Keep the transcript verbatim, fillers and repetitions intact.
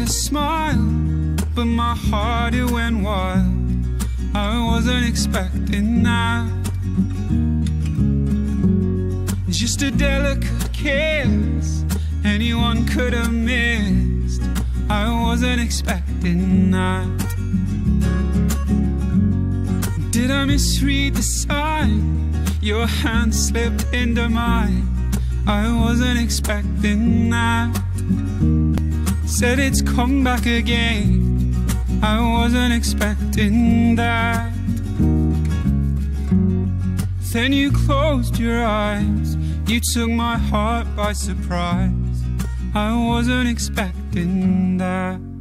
a smile, but my heart it went wild. I wasn't expecting that. Just a delicate kiss anyone could have missed. I wasn't expecting that. Did I misread the sign? Your hand slipped into mine. I wasn't expecting that. Said it's come back again. I wasn't expecting that. Then you closed your eyes. You took my heart by surprise. I wasn't expecting that.